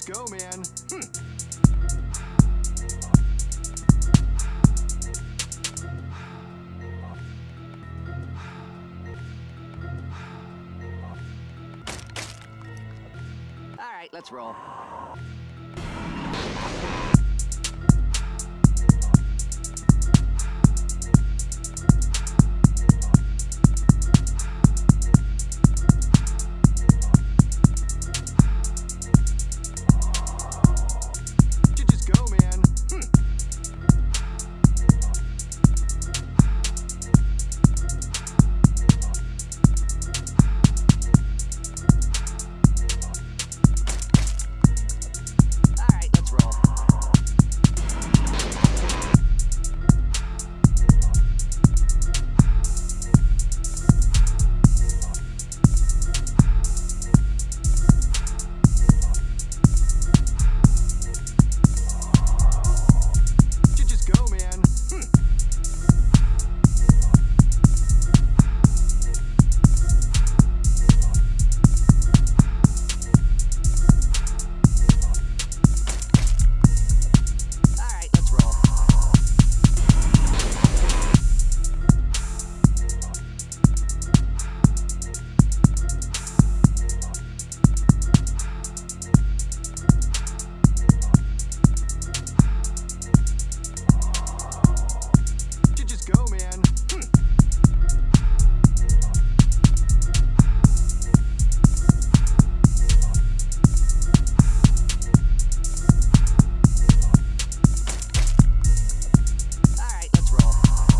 go, man. All right, let's roll. Just go, man. All right, let's roll. Just go, man. All right, let's roll. Just go, man. All right, let's roll.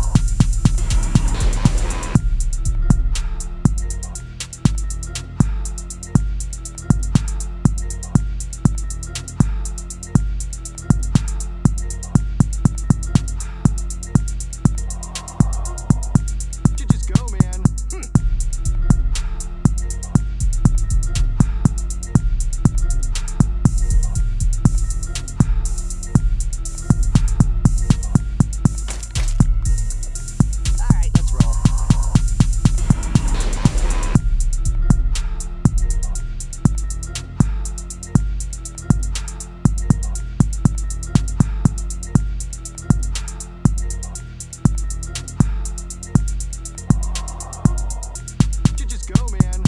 Just go, man. All right, let's roll. Just go, man.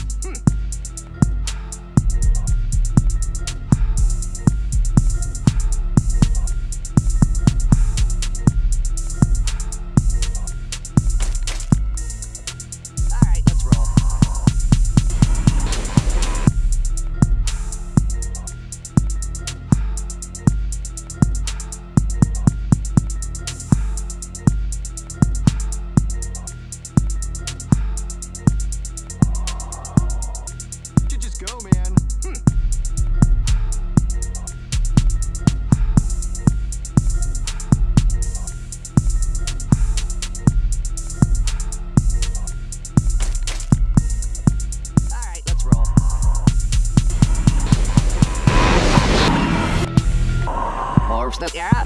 All right, let's roll. Just go, man. All right, let's roll. Orbs, you're up.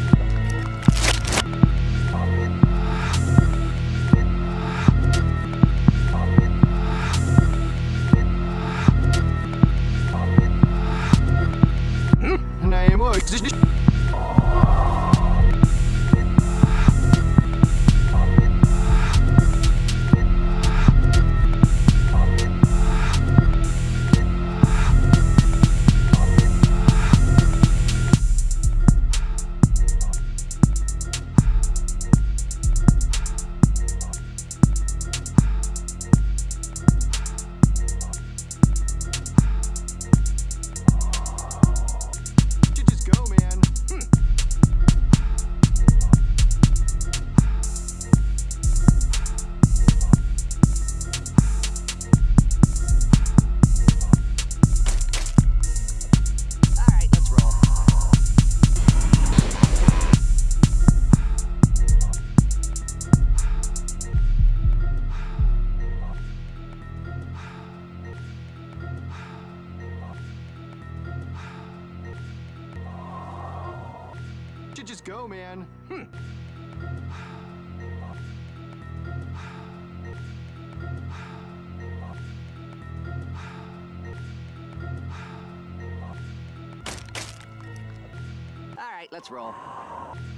Nej, må Just go, man. All right, let's roll. Just go, man. right, let's roll.